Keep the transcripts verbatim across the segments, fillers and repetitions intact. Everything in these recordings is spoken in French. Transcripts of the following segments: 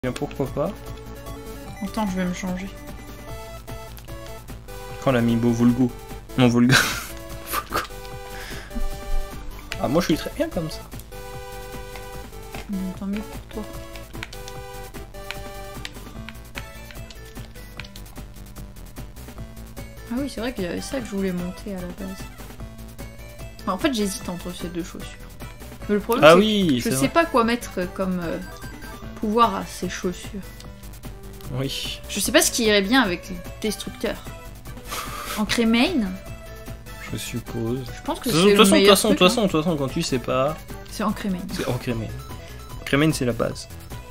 Bien, pourquoi pas. Attends, je vais me changer. Quand l'amiibo Volgo. Non, Volga. Volgo. Ah, moi je suis très bien comme ça. Mmh, tant mieux pour toi. Ah oui, c'est vrai qu'il y avait ça que je voulais monter à la base. Enfin, en fait, j'hésite entre ces deux chaussures. Mais le problème, Ah c'est oui, que je sais vrai. pas quoi mettre comme euh, pouvoir à ces chaussures. Oui. Je sais pas ce qui irait bien avec le destructeur. En crémaine, Je suppose. je pense que De c'est toute le façon, de toute meilleur façon, de truc, toute façon, hein. de toute façon, quand tu sais pas, C'est en crémaine. c'est en crémaine. Crémaine, c'est la base.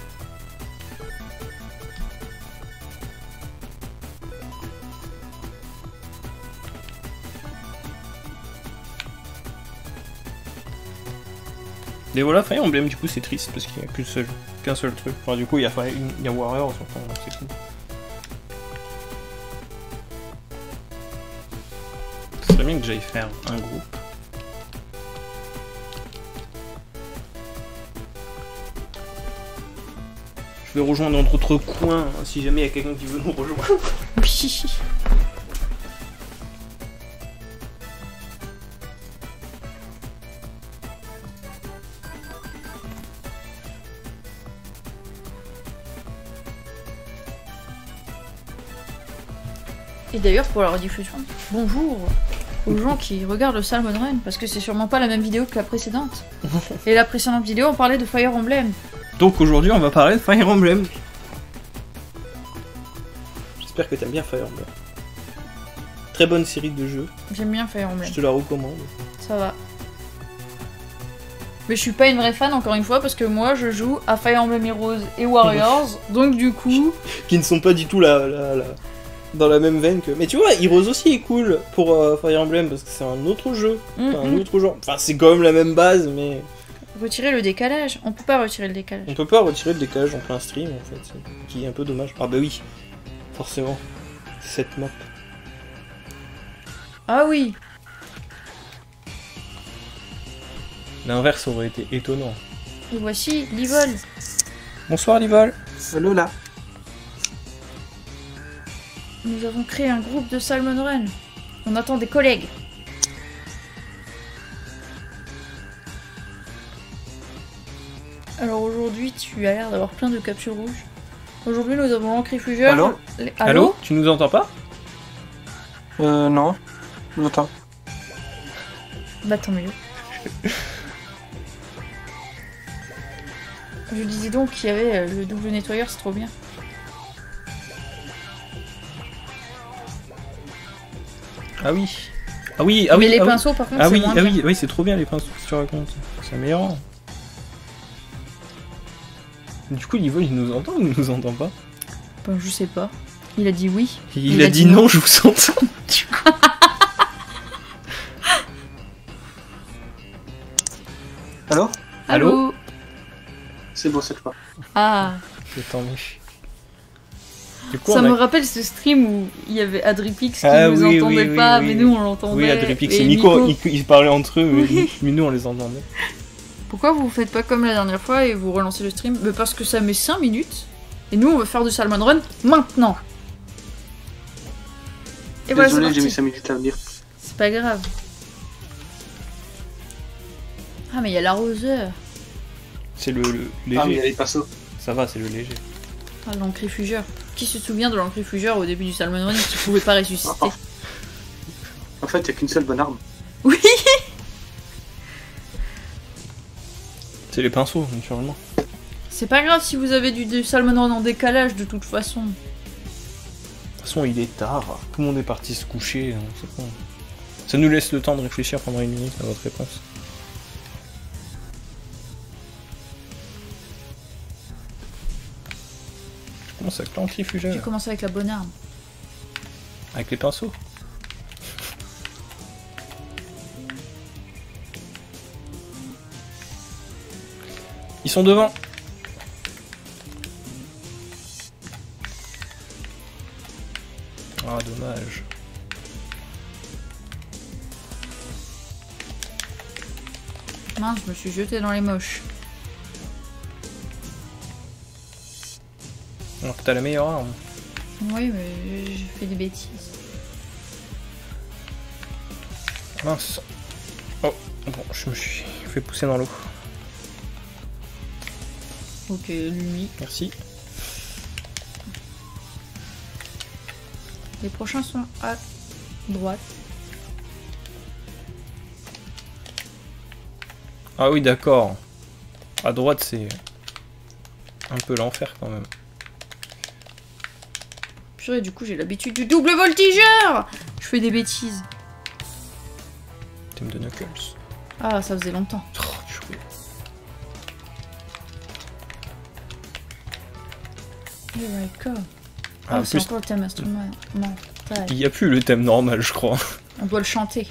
Et voilà, Fire Emblem, du coup, c'est triste parce qu'il n'y a qu'un seul, qu'un seul truc. Enfin, du coup, il y a, Fire- il y a Warriors, enfin, donc c'est tout. Ce serait bien que j'aille faire un groupe. Je vais rejoindre notre coin hein, si jamais il y a quelqu'un qui veut nous rejoindre. Oui. Et d'ailleurs, pour la rediffusion, bonjour aux gens qui regardent le Salmon Run, parce que c'est sûrement pas la même vidéo que la précédente. Et la précédente vidéo, on parlait de Fire Emblem. Donc aujourd'hui, on va parler de Fire Emblem. J'espère que t'aimes bien Fire Emblem. Très bonne série de jeux, J'aime bien Fire Emblem, je te la recommande. ça va. Mais je suis pas une vraie fan, encore une fois, parce que moi, je joue à Fire Emblem Heroes et Warriors, donc du coup... Qui ne sont pas du tout la, la- la- dans la même veine que... Mais tu vois, Heroes aussi est cool pour euh, Fire Emblem, parce que c'est un autre jeu, mm, enfin, un mm. autre genre. Enfin, c'est quand même la même base, mais... Retirer le décalage, on peut pas retirer le décalage. On peut pas retirer le décalage en plein stream, en fait, c'est- qui est un peu dommage. Ah bah oui, forcément. Cette map. Ah oui. L'inverse aurait été étonnant. Et voici l'Ivol. Bonsoir Livol. Hello là. Nous avons créé un groupe de Salmon Run. On attend des collègues. Alors aujourd'hui, tu as l'air d'avoir plein de capsules rouges. Aujourd'hui, nous avons l'encrifugeur. Allô les- Allô Tu nous entends pas? Euh, non. Je m'entends. Bah tant mieux. Je disais donc qu'il y avait euh, le double nettoyeur, c'est trop bien. Ah oui. Ah oui, ah oui. Mais les ah oui. pinceaux, par contre, Ah c'est oui, moins ah bien. oui, oui, c'est trop bien les pinceaux que tu racontes. C'est améliorant. Du coup, Livol, il nous entend ou il nous entend pas? Bah, je sais pas. Il a dit oui. Il, Il a, a dit dit non, non. je vous entends. Du coup. Allô Allô Allô. C'est bon cette fois. Ah. C'est tant mieux. Du coup, Ça on a... me rappelle ce stream où il y avait Adripix qui Ah nous oui, entendait oui, pas, oui, mais oui. nous on l'entendait. Oui, Adripix et et Nico, ils, ils parlaient entre eux, mais, Oui. mais nous on les entendait. Pourquoi vous faites pas comme la dernière fois et vous relancez le stream? Mais parce que ça met cinq minutes. Et nous on veut faire du Salmon Run maintenant. Et voilà, c'est Désolé, j'ai mis parti. cinq minutes à venir. C'est pas grave. Ah mais il y a l'arroseur. C'est le, le Ah, mais il y a léger. les pinceaux. Ça va, c'est le léger. Ah, l'encrifugeur. Qui se souvient de l'encrifugeur au début du Salmon Run qui pouvait pas ressusciter? En fait, il n'y a qu'une seule bonne arme. Oui. C'est les pinceaux, naturellement. C'est pas grave si vous avez du, du Salmon Run en décalage de toute façon. De toute façon, il est tard. Tout le monde est parti se coucher. hein, c'est bon. Ça nous laisse le temps de réfléchir pendant une minute à votre réponse. Je commence avec l'encrifugeur. J'ai commencé avec la bonne arme. Avec les pinceaux. Ils sont devant. Ah, dommage. Mince, je me suis jetée dans les moches. Alors que t'as la meilleure arme. Oui, mais j'ai fait des bêtises. Mince. Oh, bon, je me suis fait pousser dans l'eau. Ok, lui. Merci. Les prochains sont à droite. Ah oui, d'accord. À droite, c'est un peu l'enfer quand même. Purée, du coup, j'ai l'habitude du double voltigeur. Je fais des bêtises. Thème de Knuckles. Ah, ça faisait longtemps. Oh, purée. Here I go. Ah, en Oh, c'est plus, encore le thème instrumental. il n'y a plus le thème normal, je crois. On doit le chanter.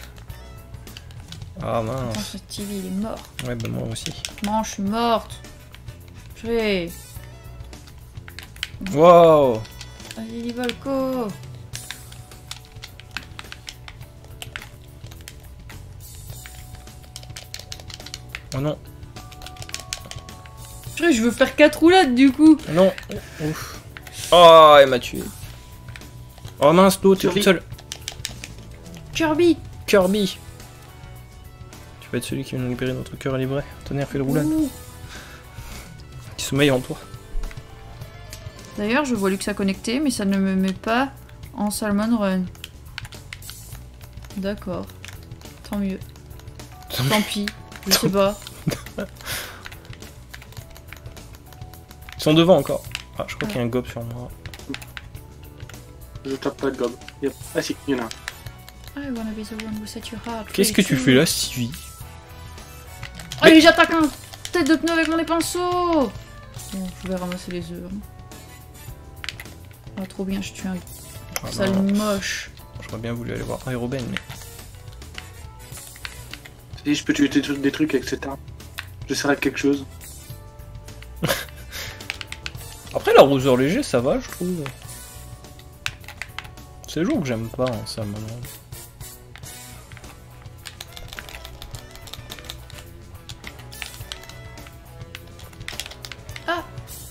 Ah Attends, mince. ce Stevie, il est mort. Ouais, bah moi aussi. Non, je suis morte. Purée. Wow. Allez, les Volco. Oh non. Purée, je veux faire quatre roulades du coup. Non. Ouf. Oh, elle m'a tué. Oh mince, l'eau, t'es toute Kirby. seule. Kirby. Kirby. Tu vas être celui qui va nous libérer notre cœur livré. Tonnerre, fais le roulade. Ouh. Qui sommeille en toi. D'ailleurs, je vois Luxa connecté, mais ça ne me met pas en Salmon Run. D'accord. Tant mieux. Tant pis. Je sais pas. Ils sont devant encore. Ah, je crois qu'il y a un gob sur moi. Je tape pas de gob. Yep. Ah si, il y en a un. I wanna be the one who set your heart. Qu'est-ce que tu fais là, Stevie? Allez, j'attaque un tête de pneu avec mon pinceau. Bon, je vais ramasser les œufs. Ah, trop bien, je tue un Ah, sale non. moche. J'aurais bien voulu aller voir Aéroben, mais... Si je peux tuer des trucs, des trucs avec cette arme. Je serai quelque chose. Après, l'arroseur léger, ça va, je trouve. C'est le jour que j'aime pas, hein, ça, maintenant. Ah.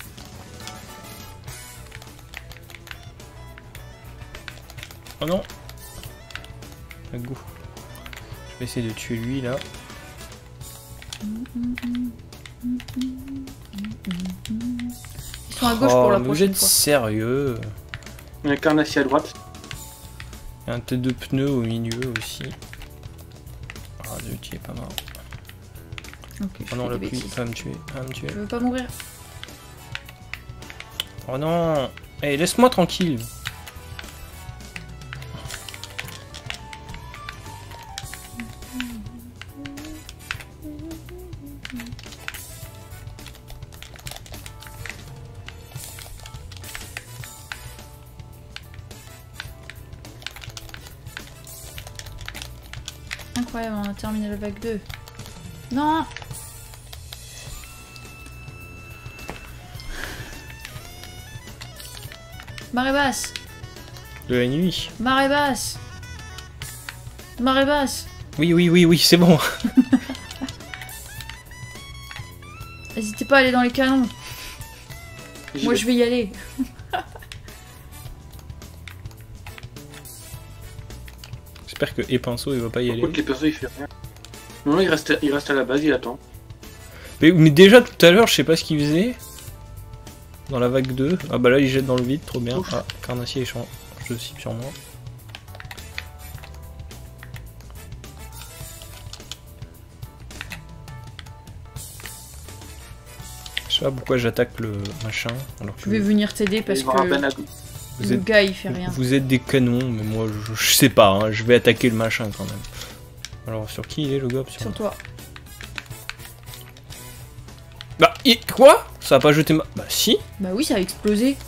Oh non. Un goût. Je vais essayer de tuer lui, là. Ils sont à gauche pour la Oh, mais vous prochaine êtes fois. sérieux? Il y a un carnassier à droite. Il y a un tête de pneu au milieu aussi. Ah, zut, il est pas mort. Ok, je Oh non, fais la des pluie, bêtises. va me tuer, va me tuer. Je veux pas mourir. Oh non. Eh, laisse-moi tranquille. Incroyable, on a terminé la vague deux. Non. Marée basse. De la nuit. Marée basse. Marée basse. Oui, oui, oui, oui, c'est bon. N'hésitez pas à aller dans les canons. J'y Moi vais. je vais y aller. J'espère que Epinceau, il va pas y Par aller. contre, les persos, il fait rien. Non, il reste, il reste à la base, il attend. Mais, mais déjà, tout à l'heure, je sais pas ce qu'il faisait. Dans la vague deux. Ah bah là, il jette dans le vide, trop bien. Ouf. Ah, Carnassier échange aussi sur moi. Je sais pas pourquoi j'attaque le machin. Alors que Je vais venir t'aider parce Il va y avoir un que Ben à- vous le êtes, gars il fait rien. vous êtes des canons, mais moi je, je sais pas, hein, je vais attaquer le machin quand même. Alors sur qui il est le gob? Sur Sur toi. Bah, il... quoi? Ça a pas jeté ma... Bah si. Bah oui, ça a explosé.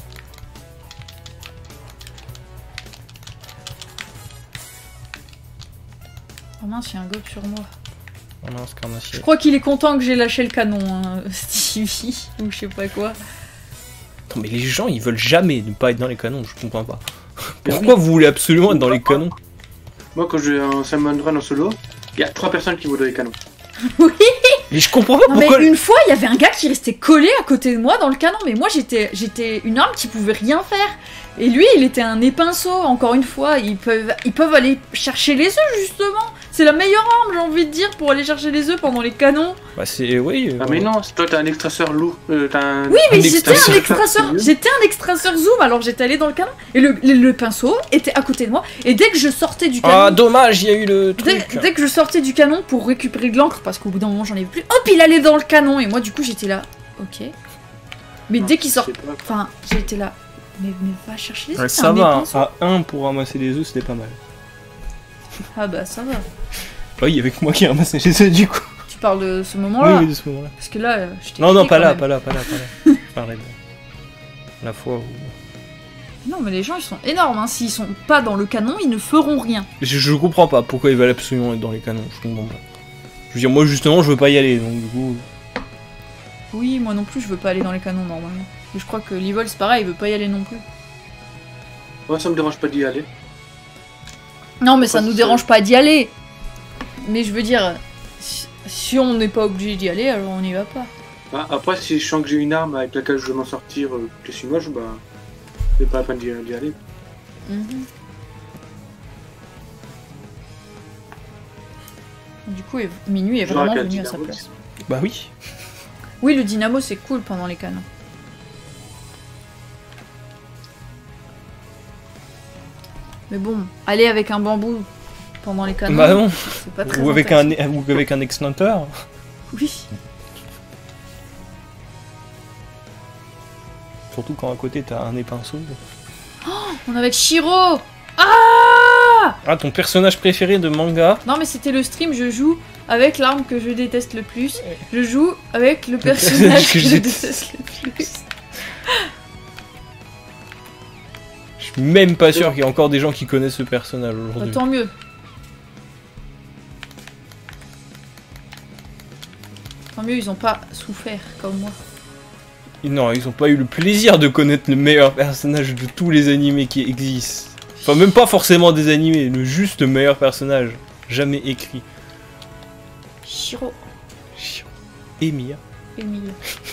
Oh mince, il y a un gobe sur moi. Oh mince, Je Carnassier. crois qu'il est content que j'ai lâché le canon, hein, Stevie, ou je sais pas quoi. Attends, mais les gens ils veulent jamais ne pas être dans les canons, je comprends pas. Mais Pourquoi vous voulez absolument être dans les canons? Moi, quand j'ai un Salmon Run en solo, il y a trois personnes qui vont dans les canons. Oui. Mais je comprends pas Non, pourquoi... mais une fois, il y avait un gars qui restait collé à côté de moi dans le canon, mais moi j'étais j'étais une arme qui pouvait rien faire. Et lui, il était un épinceau, encore une fois, ils peuvent, ils peuvent aller chercher les œufs, justement. C'est la meilleure arme, j'ai envie de dire, pour aller chercher les œufs pendant les canons. Bah c'est... oui... Ah, mais non, c'est- toi, t'as un extracteur lourd. Euh, t'as un... Oui, mais Un j'étais un extracteur. extracteur, j'étais un extracteur zoom, alors j'étais allé dans le canon, et le, le, le pinceau était à côté de moi, et dès que je sortais du canon... Ah dommage, il y a eu le Dès, truc. dès que je sortais du canon pour récupérer de l'encre, parce qu'au bout d'un moment j'en avais plus, hop, il allait dans le canon, et moi du coup j'étais là, ok. Mais dès qu'il sort... Je sais pas. Enfin, j'étais là, mais, mais va chercher les Ouais, œufs, c'est ça un va, hein. épinceau. À un pour ramasser les œufs, c'était pas mal. Ah bah ça va. Bah oui, avec moi qui ramassais les œufs du coup. Tu parles de ce Oui, moment-là oui, de ce moment-là. Parce que là, euh, je t'ai Non, non, quitté pas quand là, même. pas là, pas là, pas là. Je parlais de la fois où... Non, mais les gens, ils sont énormes, hein. S'ils sont pas dans le canon, ils ne feront rien. Je, je comprends pas pourquoi ils veulent absolument être dans les canons, je comprends pas. Je veux dire, moi justement, je veux pas y aller, donc du coup... Oui, moi non plus, je veux pas aller dans les canons, normalement. Mais je crois que l'Evol, c'est pareil, il veut pas y aller non plus. Moi, ça me dérange pas d'y aller. Non, mais ça Pas nous si dérange pas d'y aller. Mais je veux dire, si, si on n'est pas obligé d'y aller, alors on n'y va pas. Bah, après, si je sens que j'ai une arme avec laquelle je vais m'en sortir, euh, que je suis moche, bah... c'est pas la peine d'y d'y aller. Mhm. Du coup, Ev- Minuit est J'aurais vraiment qu'à venu à dire, sa oui. place. Bah oui. Oui, le dynamo, c'est cool pendant les canons. Mais bon, aller avec un bambou pendant les canons, Bah non. c'est pas très Ou avec intéressant. un, ou avec un extincteur. Oui. Surtout quand à côté t'as un épinceau. On est avec Shiro. Ah Ah, ton personnage préféré de manga? Non, mais c'était le stream, je joue avec l'arme que je déteste le plus. Je joue avec le personnage personnage que que je je déteste le plus. Je suis même pas sûr qu'il y ait encore des gens qui connaissent ce personnage Bah, aujourd'hui. tant mieux. Tant mieux, ils ont pas souffert comme moi. Non, ils ont pas eu le plaisir de connaître le meilleur personnage de tous les animés qui existent. Enfin, même pas forcément des animés, le juste meilleur personnage jamais écrit. Shiro Et Mia. et Mia.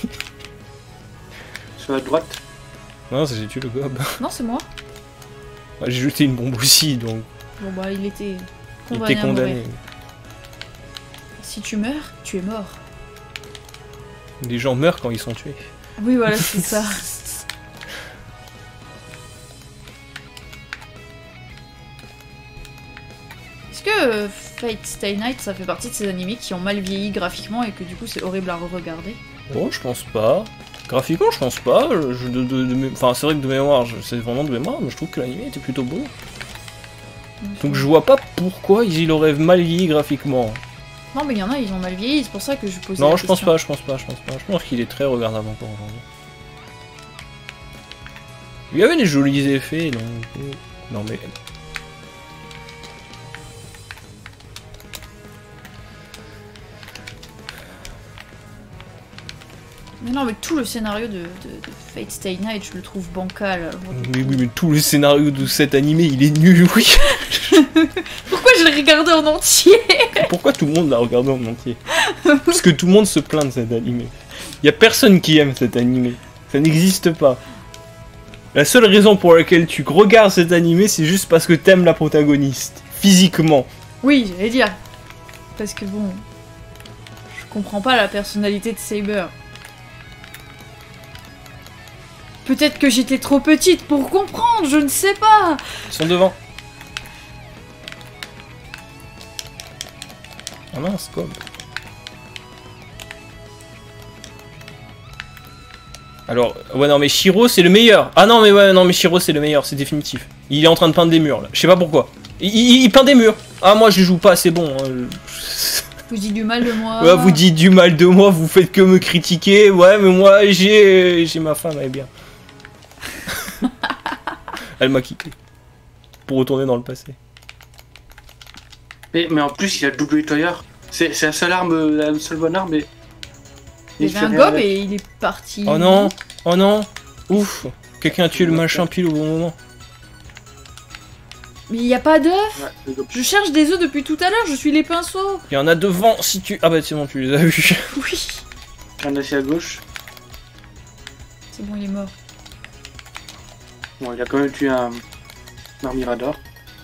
Sur la droite. Non, c'est j'ai tué le gobe. Non, c'est moi. Ouais, j'ai jeté une bombe aussi, donc Bon bah, il était il condamné. était à mourir. condamné. Si tu meurs, tu es mort. Les gens meurent quand ils sont tués. Oui, voilà, c'est ça. Est-ce que euh, Fate Stay Night, ça fait partie de ces animés qui ont mal vieilli graphiquement et que du coup c'est horrible à re-regarder? Oh, je pense pas. Graphiquement, je pense pas. Je, de, de- de mé- enfin, c'est vrai que de mémoire, je- c'est vraiment de mémoire, mais je trouve que l'animé était plutôt bon. Donc je vois pas pourquoi il aurait mal vieilli graphiquement. Non, mais il y en a, ils ont mal vieilli, c'est pour ça que je posais Non, la je pense question. pas, je pense pas, je pense pas. Je pense qu'il est très regardable encore aujourd'hui. Il y avait des jolis effets, donc... Non mais... Mais non, mais tout le scénario de, de- de Fate Stay Night, je le trouve bancal. alors, du Oui, coup. oui, mais tout le scénario de cet animé, il est nul, oui. Pourquoi je l'ai regardé en entier? Pourquoi tout le monde l'a regardé en entier? Parce que tout le monde se plaint de cet animé. Il y a personne qui aime cet animé. Ça n'existe pas. La seule raison pour laquelle tu regardes cet animé, c'est juste parce que t'aimes la protagoniste. Physiquement. Oui, j'allais dire. Parce que bon... Je comprends pas la personnalité de Saber. Peut-être que j'étais trop petite pour comprendre, je ne sais pas. Ils sont devant. Ah mince, comme. Alors, ouais, non, mais Shiro, c'est le meilleur. Ah non, mais ouais, non, mais Shiro, c'est le meilleur, c'est définitif. Il est en train de peindre des murs, là. Je sais pas pourquoi. Il, il- il peint des murs. Ah, moi, je joue pas, c'est bon. hein. Vous dites du mal de moi. Ouais, vous dites du mal de moi, vous faites que me critiquer. Ouais, mais moi, j'ai j'ai ma femme, elle est bien. Elle m'a quitté. Pour retourner dans le passé. Mais, mais en plus, il a le double nettoyeur. C'est c'est la seule arme, la seule bonne arme, mais... Il y fait avait un rien gobe avec. et il est parti. Oh non, oh non, ouf, quelqu'un a tué le machin pile au bon moment. Mais il y a pas d'œufs. Ouais, les œufs. Je cherche des œufs depuis tout à l'heure, je suis les pinceaux. Il y en a devant si tu. Ah bah c'est bon, tu les as vus. Oui. Il y en a ici à gauche. C'est bon, il est mort. Bon, il a quand même tué un, un mirador.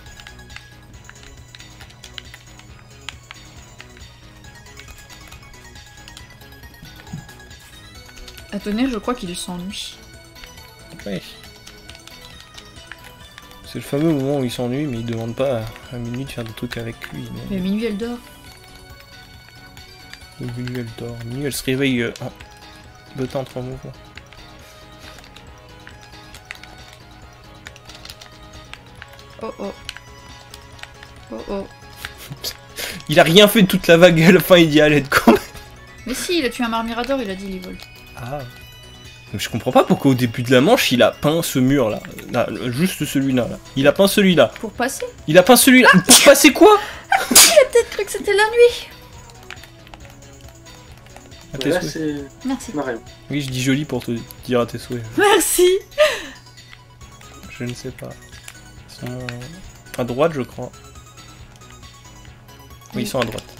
À tenir, je crois qu'il s'ennuie. Oui. C'est le fameux moment où il s'ennuie, mais il demande pas à Minuit de faire des trucs avec lui. Mais minuit, elle dort. Minuit elle dort. Minuit elle se réveille euh, en bottant entre mouvements. Oh oh. Oh oh. Il a rien fait de toute la vague et à la fin il dit à l'aide quand même. Mais si, il a tué un marmirador, il a dit il vole. Ah. Donc je comprends pas pourquoi au début de la manche il a peint ce mur là. Là, juste celui-là. Là. Il a peint celui-là. Pour passer. Il a peint celui-là. Ah, pour passer quoi? Il a peut-être cru que c'était la nuit. À tes Là, souhaits. c'est Merci. Mario. Oui, je dis joli pour te dire à tes souhaits. Merci. Je ne sais pas. Ils sont à droite, je crois. Oui, ils sont à droite.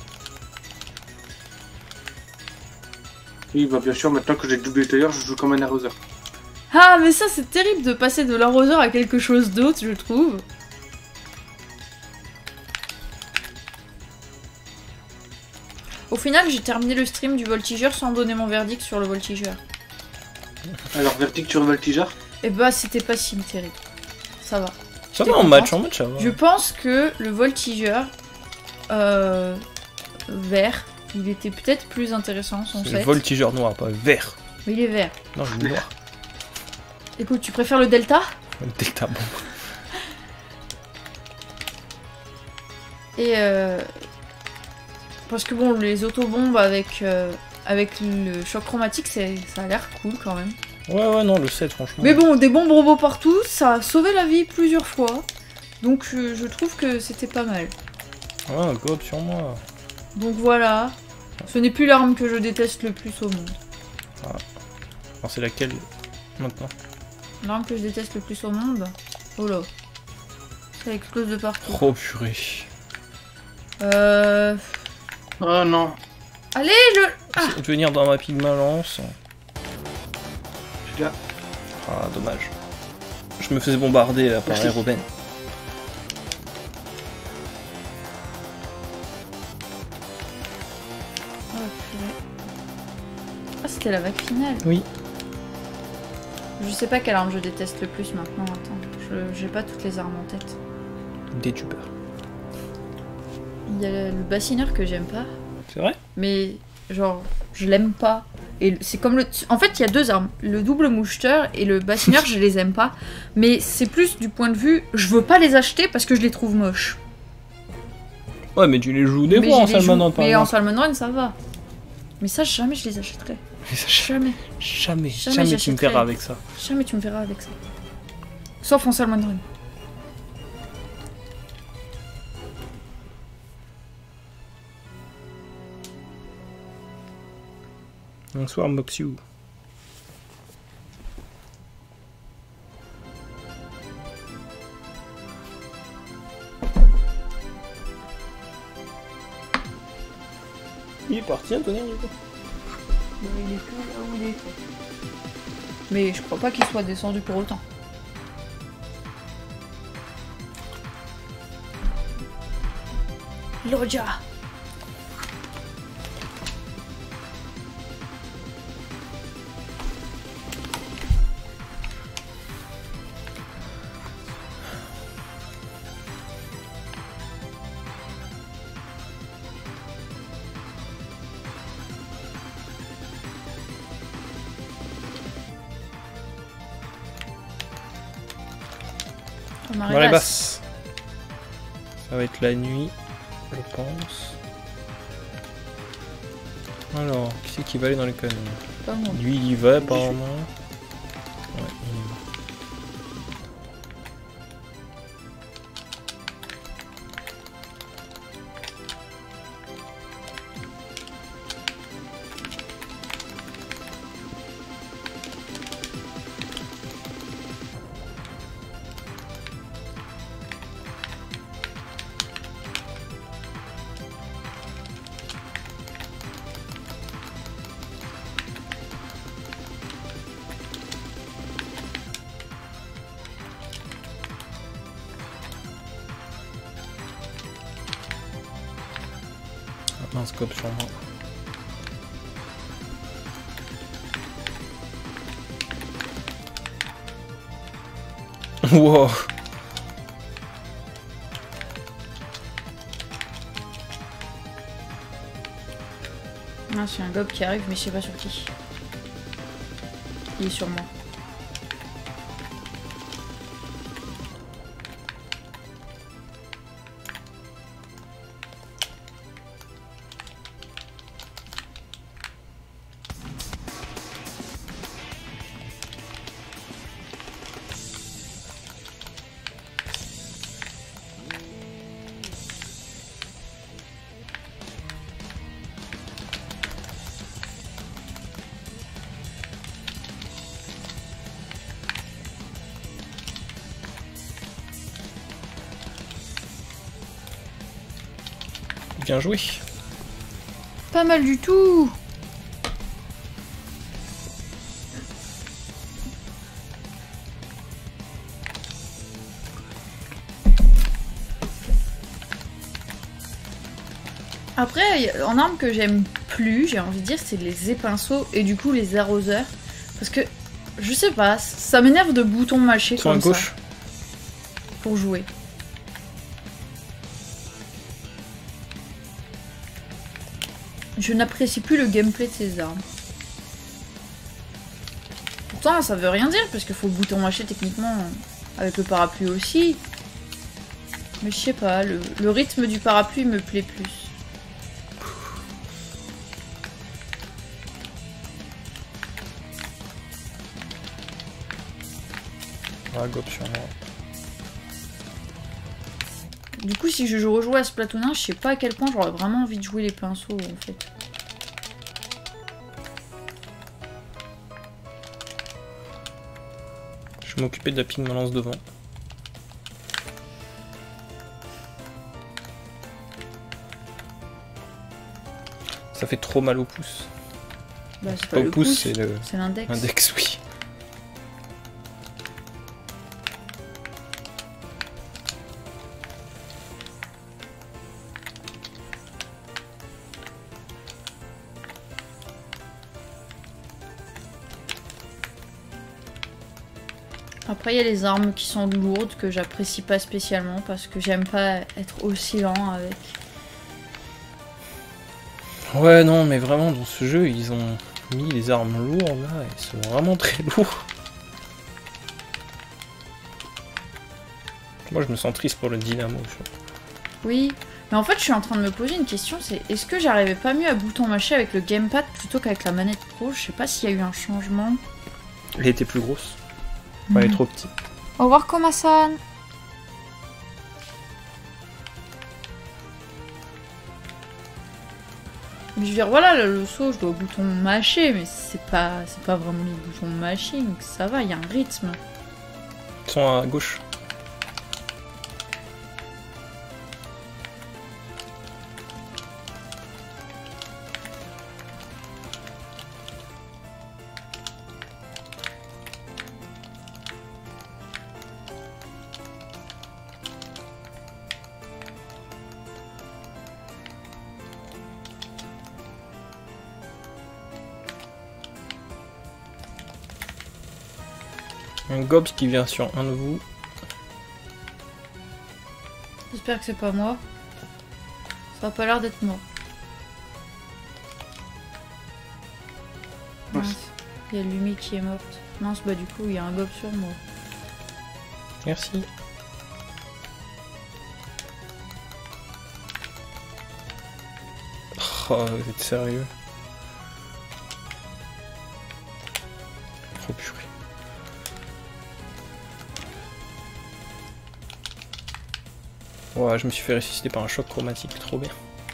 Oui, bah bien sûr, maintenant que j'ai doublé tailleur, je joue comme un arroseur. Ah, mais ça, c'est terrible de passer de l'arroseur à quelque chose d'autre, je trouve. Au final, j'ai terminé le stream du voltigeur sans donner mon verdict sur le voltigeur. Alors, verdict sur le voltigeur. Et bah, c'était pas si terrible. Ça va. Ça J'étais va en contente. match, en match ça va. Je pense que le voltigeur euh, vert, il était peut-être plus intéressant, son C'est le set. voltigeur noir, pas vert. Mais il est vert. Non, il est noir. Écoute, tu préfères le delta? Le delta, bon. Et euh, parce que bon, les autobombes avec, euh, avec le choc chromatique, c'est- ça a l'air cool quand même. Ouais, ouais, non, le sept, franchement. Mais bon, des bombes robots partout, ça a sauvé la vie plusieurs fois. Donc je, je trouve que c'était pas mal. Ouais, God sur moi. Donc voilà, ce n'est plus l'arme que je déteste le plus au monde. Alors, c'est laquelle maintenant? L'arme que je déteste le plus au monde? Oh là. Ça explose de partout. Oh purée. Euh... Oh non. Allez, je... Ah. C'est de venir dans ma pigma lance. Je suis là. Ah, dommage. Je me faisais bombarder là, par Merci. Aéroben. Oh, purée. Ah, c'était la vague finale. Oui. Je sais pas quelle arme je déteste le plus maintenant. Attends, je- j'ai pas toutes les armes en tête. Des tubeurs. Il y a le bassineur que j'aime pas, C'est vrai? mais genre, je l'aime pas. Et c'est comme le. En fait, il y a deux armes, le double moucheteur et le bassineur, je les aime pas. Mais c'est plus du point de vue, je veux pas les acheter parce que je les trouve moches. Ouais, mais tu les joues des Mais fois en je les joue- Salmanon par Mais en exemple. Salmanon, ça va. Mais ça, jamais je les achèterai. Jamais. Jamais, Jamais jamais tu me j'achèterai. verras avec ça. Jamais tu me verras avec ça. Sauf en Salmon Run. Bonsoir Moxiu. Il est parti Anthony du coup. Il est plus là où il est. Mais je crois pas qu'il soit descendu pour autant. Loja. Marée Marée basse. basse. Ça va être la nuit, je pense. Alors, qui c'est qui va aller dans les canons? Pas moi. Lui, il y va apparemment. Ouais, il y va. Un scope sur moi. Wow. Ah, c'est un gob qui arrive, mais je sais pas sur qui. Il est sur moi. Bien joué. Pas mal du tout. Après, en arme que j'aime plus, j'ai envie de dire, c'est les épinceaux et du coup les arroseurs. Parce que, je sais pas, ça m'énerve de boutons mâchés Sur comme à gauche. ça. Pour jouer. Je n'apprécie plus le gameplay de ces armes. Pourtant, ça veut rien dire, parce qu'il faut le bouton mâché techniquement avec le parapluie aussi. Mais je sais pas, le, le rythme du parapluie me plaît plus. Ah, gobe sur moi. Du coup, si je rejouais à Splatoon un, je sais pas à quel point j'aurais vraiment envie de jouer les pinceaux en fait. Je vais m'occuper de la pigmalance devant. Ça fait trop mal au pouce. Bah, c'est Pas pas au le pouce, pouce, c'est le- c'est l'index. Index, oui. Après, il y a les armes qui sont lourdes que j'apprécie pas spécialement parce que j'aime pas être aussi lent avec. Ouais, non, mais vraiment, dans ce jeu, ils ont mis les armes lourdes, là, ils sont vraiment très lourds. Moi, je me sens triste pour le dynamo. Oui, mais en fait, je suis en train de me poser une question, c'est est-ce que j'arrivais pas mieux à bouton mâché avec le gamepad plutôt qu'avec la manette pro? Je sais pas s'il y a eu un changement. Elle était plus grosse. Enfin, elle est trop petite. Au revoir, Komasan. Mais je veux dire, voilà, le, le saut, je dois au bouton mâché, mais c'est pas, c'est pas vraiment le bouton mâché, donc ça va, il y a un rythme. Ils sont à gauche. Un gobs qui vient sur un de vous. J'espère que c'est pas moi. Ça a pas l'air d'être moi. Mince. Mince. Il y a Lumi qui est morte. Mince, bah du coup, il y a un gob sur moi. Merci. Oh, vous êtes sérieux? Oh purée. Ouais, je me suis fait ressusciter par un choc chromatique, trop bien.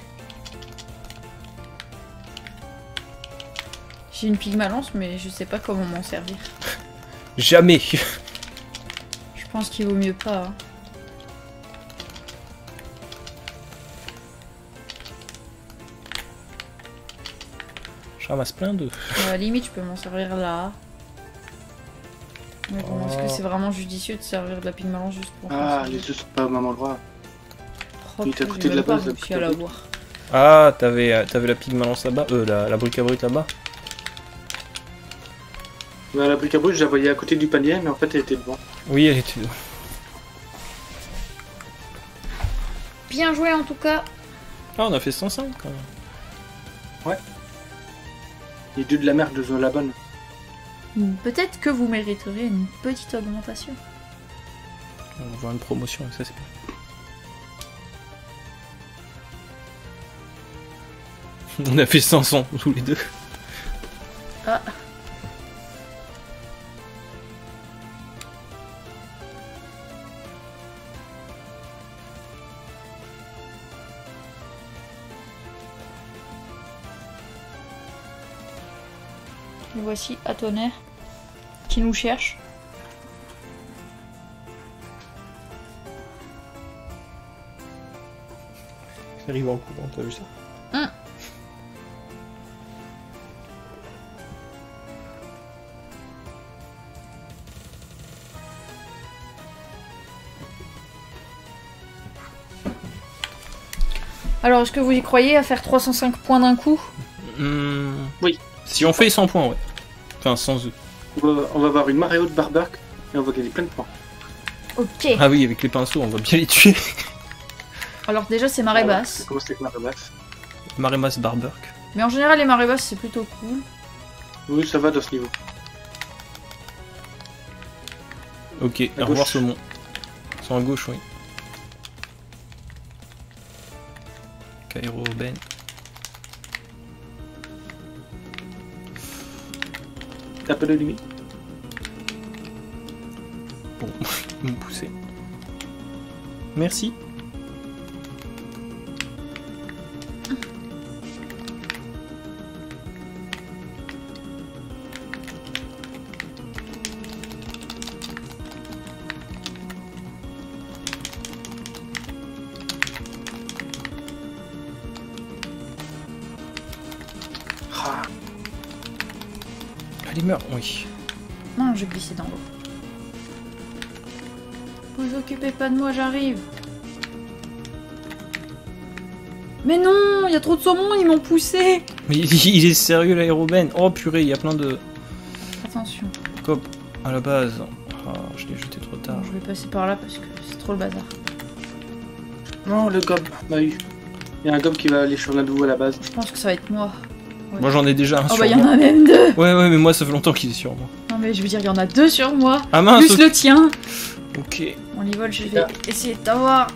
J'ai une pigmalance, mais je sais pas comment m'en servir. Jamais. Je pense qu'il vaut mieux pas. Hein. Je ramasse plein d'œufs. À la limite, je peux m'en servir là. Mais bon, est-ce que c'est vraiment judicieux de servir de la pigmalance juste pour Ah, ça les œufs sont pas au même endroit. Oh, il est à putain, côté j'ai de la même pas base, réussi là, à plutôt. l'avoir. Ah, t'avais euh, t'avais la pigmalance là-bas, euh, la, la brique à brut là-bas. Bah, la brique à brut, je la voyais à côté du panier, mais en fait, elle était devant. Oui, elle était... Bien joué en tout cas. Ah, on a fait cent cinq quand même. Les deux de la merde, deux de la bonne. Peut-être que vous mériteriez une petite augmentation. On va voir une promotion, et ça c'est bien. On a fait cinq cents tous les deux. Ah. Et voici Atonaire qui nous cherche. J'arrive en courant, t'as vu ça? Hum. Alors, est-ce que vous y croyez à faire trois cent cinq points d'un coup? Mmh. Oui. Si on fait cent points, ouais. Enfin, sans eux. On va, on va avoir une marée haute barbarque et on va gagner plein de points. Ok. Ah oui, avec les pinceaux, on va bien les tuer. Alors déjà, c'est marée Voilà, basse. ça commence avec marée basse. Marée basse Barberk. Mais en général, les marées basses, c'est plutôt cool. Oui, ça va dans ce niveau. Ok, À au revoir gauche. saumon. Ils sont à gauche, oui. Cairo, Ben. T'as pas de limite. Bon, ils m'ont poussé. Merci. Ah, Allez, meurs, oui. Non, j'ai glissé dans l'eau. Vous occupez pas de moi, j'arrive. Mais non, il y a trop de saumon, ils m'ont poussé. Mais il, il est sérieux l'aéroben. Oh purée, il y a plein de Attention, cop à la base. Ah, je l'ai jeté trop tard. je vais passer par là parce que c'est trop le bazar. non, le gob m'a eu. Il y a un gob qui va aller sur l'indou à la base. Je pense que ça va être moi. Ouais. Moi j'en ai déjà un Oh sur bah il y en moi. a même deux. Ouais, ouais, mais moi ça fait longtemps qu'il est sur moi. Non mais je veux dire, il y en a deux sur moi. Ah mince, Plus le tien. ok. On y vole, je vais Putain. essayer de t'avoir.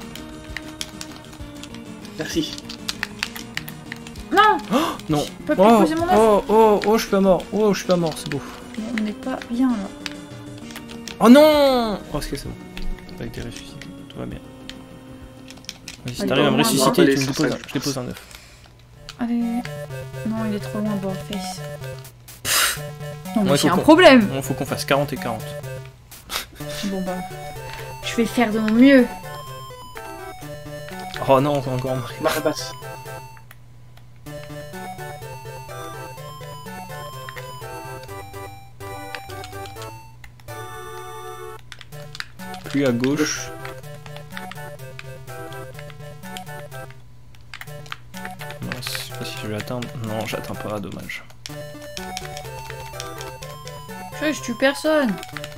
Merci. Non, Non. je peux plus Oh, poser mon œuf. oh, oh, oh, je suis pas mort. Oh, je suis pas mort, c'est beau. On n'est pas bien là. Oh non. Oh, est-ce que c'est bon? T'as été ressuscité, tout va bien. Vas-y, si Allez, t'arrives à me bon, ressusciter, allez, tu me c'est déposes ça. un, je dépose un œuf. Allez. Non, il est trop loin, Boardface. Pfff. Non mais Ouais, c'est faut un qu'on- problème. Bon, faut qu'on fasse quarante et quarante. Bon bah, je vais faire de mon mieux. Oh non, c'est encore marqué. Marée basse. Plus à gauche. Gauche. Non, je sais pas si je vais l'atteindre. Non, j'atteins pas, dommage. Je, je tue personne.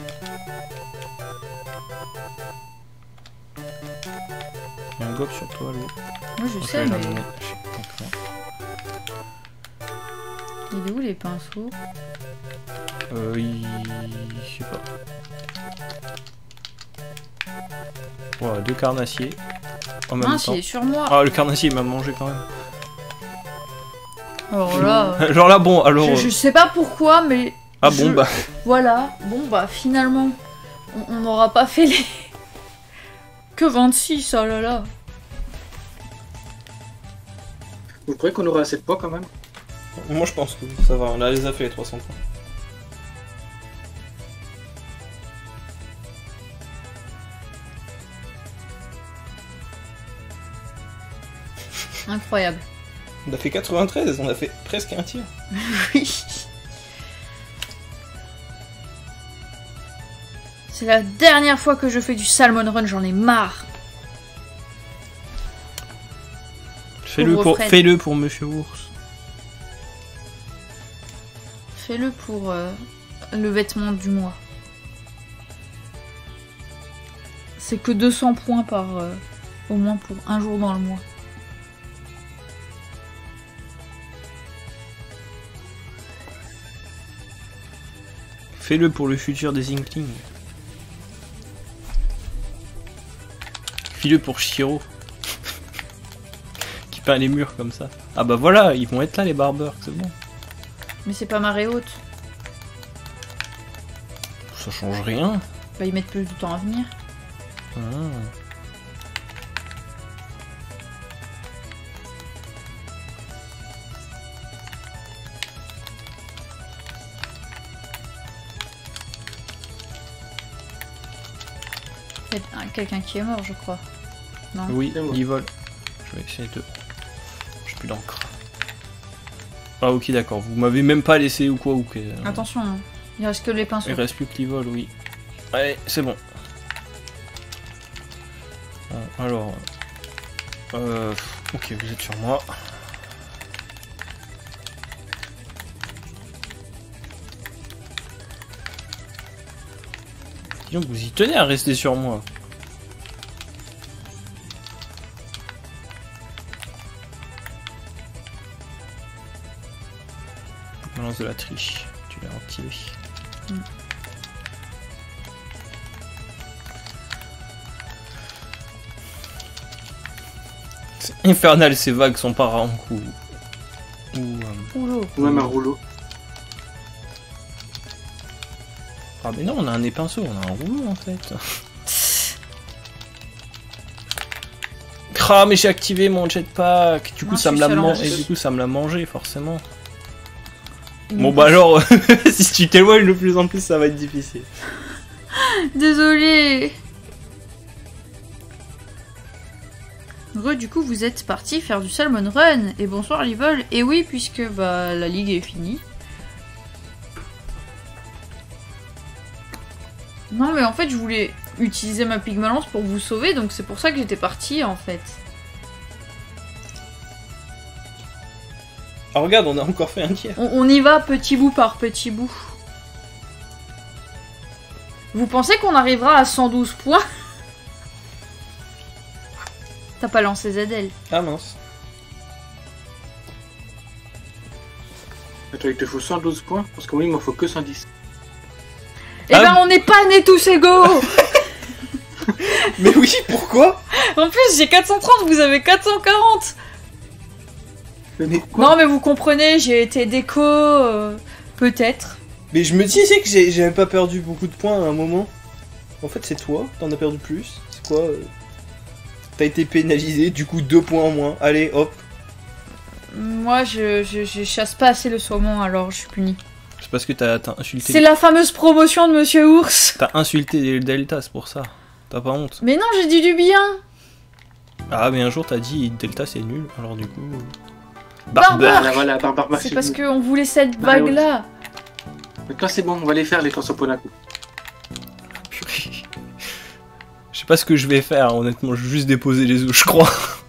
Il y a un gob sur toi, l'eau. Moi je Ok, sais, j'en mais ai- je sais pas comment. il est où les pinceaux? Euh, il... je sais pas. Voilà, deux carnassiers. En même Mince, temps. il est sur moi. Ah, le carnassier il m'a mangé quand même. Alors là, euh, Genre là, bon, alors. je, je sais pas pourquoi, mais Ah je- bon, bah. voilà. Bon bah finalement, on on n'aura pas fait les que vingt-six. Oh là là. Vous croyez qu'on aura assez de poids quand même? Moi je pense que ça va, on a les a fait les trois cents points. Incroyable. On a fait quatre-vingt-treize, on a fait presque un tir. Oui. C'est la dernière fois que je fais du salmon run, j'en ai marre. Fais-le Pauvre pour, Fred. fais-le pour Monsieur Ours. Fais-le pour euh, le vêtement du mois. C'est que deux cents points par... euh, au moins pour un jour dans le mois. Fais-le pour le futur des Inklings. Fais-le pour Shiro. Qui peint les murs comme ça. Ah bah voilà, ils vont être là les barbeurs, c'est bon. Mais c'est pas marée haute. Ça change rien. Bah, ils mettent plus de temps à venir. Ah. Il y a quelqu'un qui est mort, je crois. Non. Oui, C'est moi. il vole. Je vais essayer de... J'ai plus d'encre. Ah ok d'accord, vous m'avez même pas laissé ou quoi ou que... Attention, hein. Il reste que les pinceaux. Il reste plus que l'ivol, oui. Allez, c'est bon. Bon, alors... Euh... Ok, vous êtes sur moi. Dis donc, vous y tenez à rester sur moi. Balance de la triche. Tu l'as activé. Mm. C'est infernal, ces vagues sont pas en coup. Ou... euh, Oulou. Ou même un rouleau. Ah mais non, on a un épinceau, on a un rouleau en fait. Ah mais j'ai activé mon jetpack. Du coup Non, ça je me suis l'a seule en mangé. plus. Et du coup ça me l'a mangé forcément. Il Bon me bah passe- alors, si tu t'éloignes de plus en plus, ça va être difficile. Désolée. Re, du coup, vous êtes parti faire du Salmon Run. Et bonsoir, Livol. Et oui, puisque bah, la ligue est finie. Non, mais en fait, je voulais utiliser ma pigmalance pour vous sauver, donc c'est pour ça que j'étais partie, en fait. Ah regarde, on a encore fait un tiers. On, on y va petit bout par petit bout. Vous pensez qu'on arrivera à cent douze points? T'as pas lancé Z L. Ah mince. Attends, il te faut cent douze points, parce que moi il m'en faut que cent dix. Eh Ah, ben, on n'est pas nés tous égaux. Mais oui, pourquoi? En plus, j'ai quatre cent trente, vous avez quatre cent quarante. Mais Non, mais vous comprenez, j'ai été déco, euh, peut-être. Mais je me disais que j'ai- j'avais pas perdu beaucoup de points à un moment. En fait, c'est toi, t'en as perdu plus. C'est quoi euh, T'as été pénalisé, du coup deux points en moins. Allez, hop. Moi, je, je, je chasse pas assez le saumon, alors je suis punie. C'est parce que t'as t'as insulté. C'est la fameuse promotion de Monsieur Ours. T'as insulté le Delta, c'est pour ça. T'as pas honte. Mais non, j'ai dit du bien. Ah, mais un jour t'as dit Delta c'est nul, alors du coup. Barbare. Voilà, voilà, barbare C'est marché. parce qu'on voulait cette Bah, ouais. vague-là. Maintenant c'est bon, on va les faire les trois pour d'un coup. Purée. Je sais pas ce que je vais faire, honnêtement, je vais juste déposer les œufs, je crois.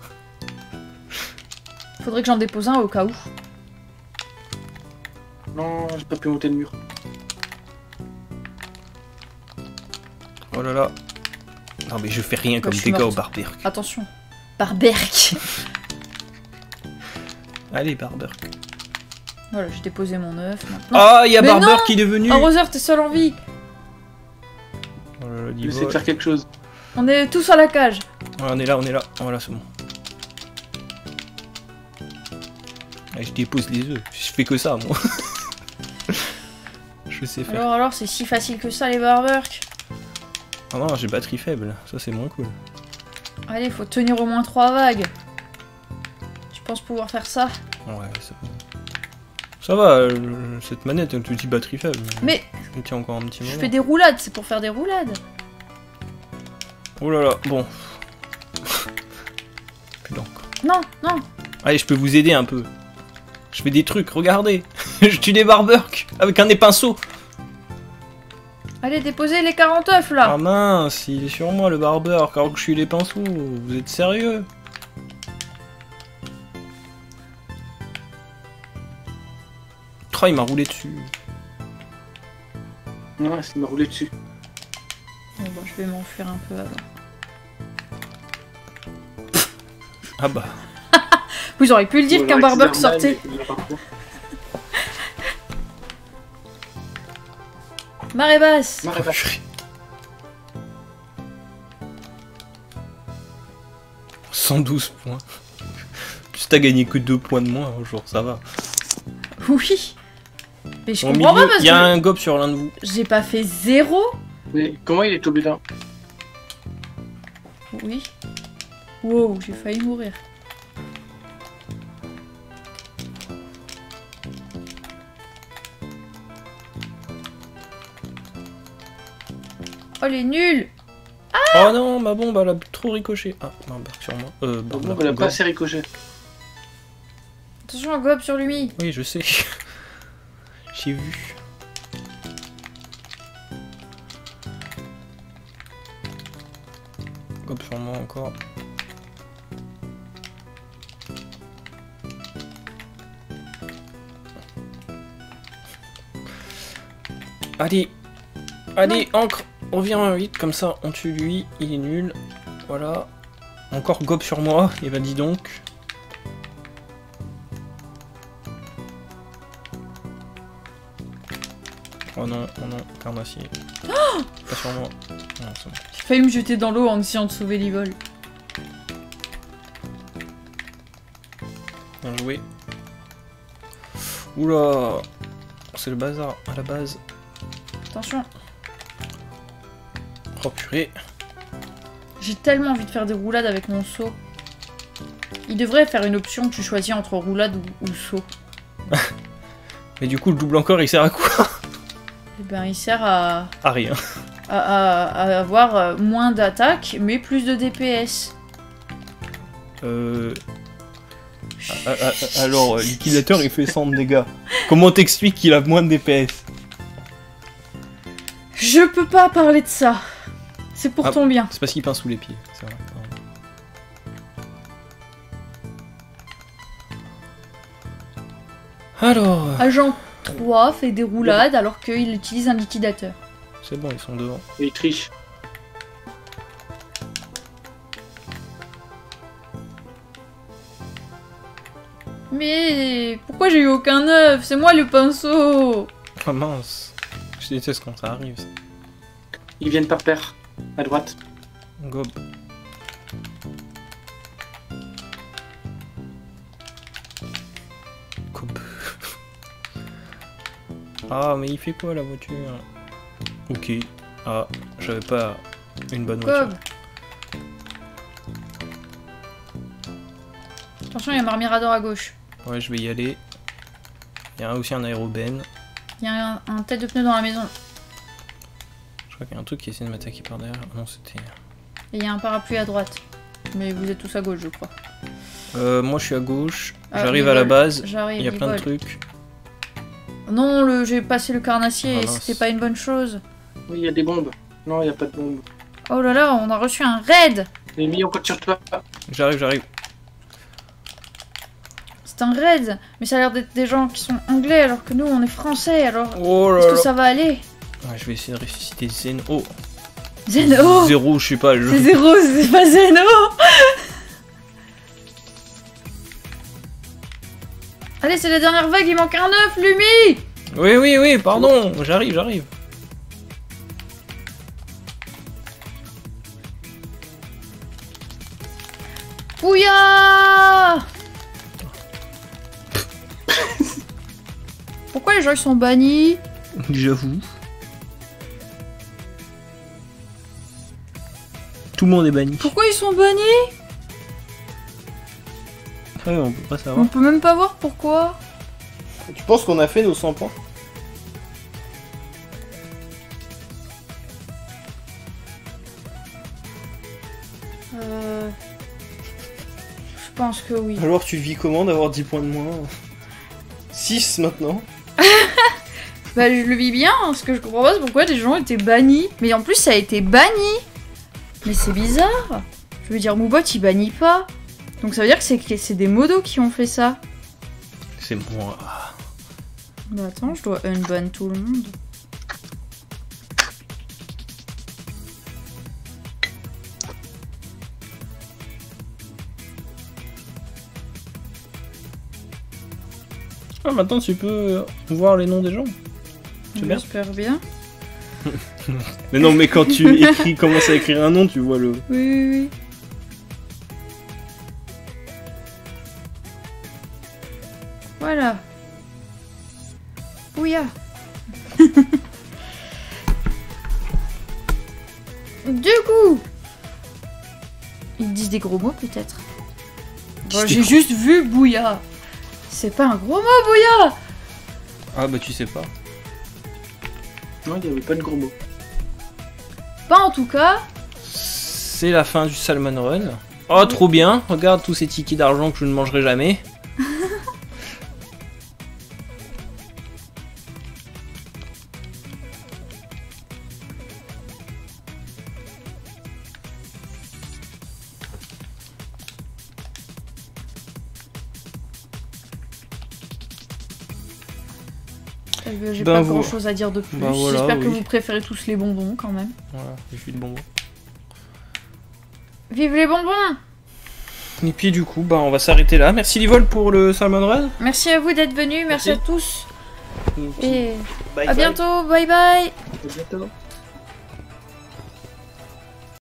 Faudrait que j'en dépose un au cas où. Non, j'ai pas pu monter le mur. Oh là là. Non, mais je fais rien comme je suis dégâts au morte. Barberk. Attention. Barberk. Allez, Barberk. Voilà, j'ai déposé mon œuf maintenant. Ah, il y a Mais Barber non qui est devenu. Arroseur, t'es seul en vie. Oh là là, J'essaie de Livol. faire quelque chose. On est tous à la cage. Ouais, on est là, on est là. Voilà, c'est bon. Allez, je dépose les œufs. Je fais que ça, moi. Je sais faire. Alors, alors, c'est si facile que ça, les barberks. Ah non, j'ai batterie faible. Ça, c'est moins cool. Allez, faut tenir au moins trois vagues. Je pense pouvoir faire ça. Ouais, c'est bon. Ça va, euh, cette manette, elle te dit batterie faible. Mais Elle tient encore un petit je moment. fais des roulades, c'est pour faire des roulades. Oh là là, bon. Plus d'encre. Non, non. Allez, je peux vous aider un peu. Je fais des trucs, regardez. Je tue des barberks avec un épinceau. Allez, déposez les quarante œufs là. Ah mince, il est sur moi le barberk alors que je suis l'épinceau. Vous êtes sérieux? Ah, il m'a roulé dessus. Ouais, il m'a roulé dessus. Bon, bah, je vais m'enfuir un peu avant. Ah bah. Vous auriez pu le dire qu'un barbecue sortait. Marée basse. Marée basse. cent douze points. Plus t'as gagné que deux points de moins un jour, ça va. Oui. Mais je Au comprends milieu, pas parce il y a que un gob sur l'un de vous. j'ai pas fait zéro. Mais comment il est tombé là? Oui. Wow, j'ai failli mourir. Oh les nuls. Oh non, ma bombe elle a trop ricoché. Ah, barbe sur moi. Euh, La barbe, bombe, elle a gob. pas assez ricoché. Attention, un gob sur lui. Oui, je sais. J'ai vu. Gob sur moi encore. Allez, allez, encre. On revient vite, comme ça on tue lui, il est nul. Voilà. Encore gob sur moi, et bah dis donc. Oh non, oh non, carnassier. Oh, pas sur moi. Non, c'est bon. J'ai failli me jeter dans l'eau en essayant de sauver l'ivol. Bien joué. Oula, c'est le bazar à la base. Attention. Oh purée. J'ai tellement envie de faire des roulades avec mon saut. Il devrait faire une option que tu choisis entre roulade ou, ou saut. Mais du coup, le double encore, il sert à quoi? Eh ben, il sert à, À rien. à, à- à avoir euh, moins d'attaque, mais plus de D P S. Euh... a- a- a- Alors, euh, liquidateur, il fait cent de dégâts. Comment t'expliques qu'il a moins de D P S? Je peux pas parler de ça. C'est pour Ah. ton bien. C'est parce qu'il pince sous les pieds, c'est vrai. Alors, Agent trois fait des roulades alors qu'il utilise un liquidateur. c'est bon, ils sont devant. Et il triche. Mais pourquoi j'ai eu aucun œuf? C'est moi le pinceau. Ah mince. Je déteste quand ça arrive. ça. Ils viennent par paire. À droite. Gob. Gob. Ah, mais il fait quoi la voiture? Ok. Ah, j'avais pas une bonne voiture. Gob. Attention, il y a un Marmirador à gauche. Ouais, je vais y aller. Il y a aussi un aérobène. Il y a un, un tête de pneu dans la maison. Je crois qu'il y a un truc qui essaie de m'attaquer par derrière. Ah non, c'était... Et il y a un parapluie à droite. Mais vous êtes tous à gauche, je crois. Euh, moi je suis à gauche. Ah, J'arrive il à la vole. base. J'arrive, Il y a il plein de vole. trucs. Non, le, j'ai passé le carnassier Ah, et mince. c'était pas une bonne chose. Oui, il y a des bombes. Non, il n'y a pas de bombes. Oh là là, on a reçu un raid. Les mis encore sur toi. J'arrive, j'arrive. C'est un raid. Mais ça a l'air d'être des gens qui sont anglais alors que nous on est français. Alors Oh est-ce là que là. ça va aller? Ouais, je vais essayer de ressusciter Zen. Oh. Zeno. Zéro, je sais pas. Je... C'est zéro, c'est pas Zeno. Allez, c'est la dernière vague, il manque un œuf, Lumi. Oui, oui, oui, pardon. J'arrive, j'arrive. Pouya. Pourquoi les gens ils sont bannis? J'avoue. Tout le monde est banni. Pourquoi ils sont bannis? Ouais, on peut pas On savoir. peut même pas voir pourquoi. Tu penses qu'on a fait nos cent points? Euh... Je pense que oui. Alors tu vis comment d'avoir dix points de moins? six maintenant. Bah je le vis bien, hein, ce que je comprends pas c'est pourquoi les gens étaient bannis. Mais en plus ça a été banni. Mais c'est bizarre. Je veux dire Moobot il bannit pas. Donc ça veut dire que c'est que c'est des modos qui ont fait ça. C'est moi. Bah attends, je dois unban tout le monde. Ah, maintenant tu peux voir les noms des gens. C'est bien. J'espère bien. Mais non, mais quand tu écris, commences à écrire un nom, tu vois le... Oui, oui, oui. Voilà. Ouya. Du coup, ils disent des gros mots peut-être. Bon, Disent des j'ai gros- juste vu Bouya. C'est pas un gros mot, Bouya. Ah bah tu sais pas. Non, il n'y avait pas de gros mots. Pas en tout cas. C'est la fin du Salmon Run. Oh, trop bien. Regarde tous ces tickets d'argent que je ne mangerai jamais. Euh, J'ai Ben pas vous- grand chose à dire de plus. Ben voilà, J'espère que oui. vous préférez tous les bonbons quand même. Voilà, je suis le bonbon. Vive les bonbons! Et puis du coup, bah on va s'arrêter là. Merci Livol pour le Salmon Run. Merci à vous d'être venus, merci, Merci. à tous. Et Bye à bye. bientôt, bye bye! À bientôt.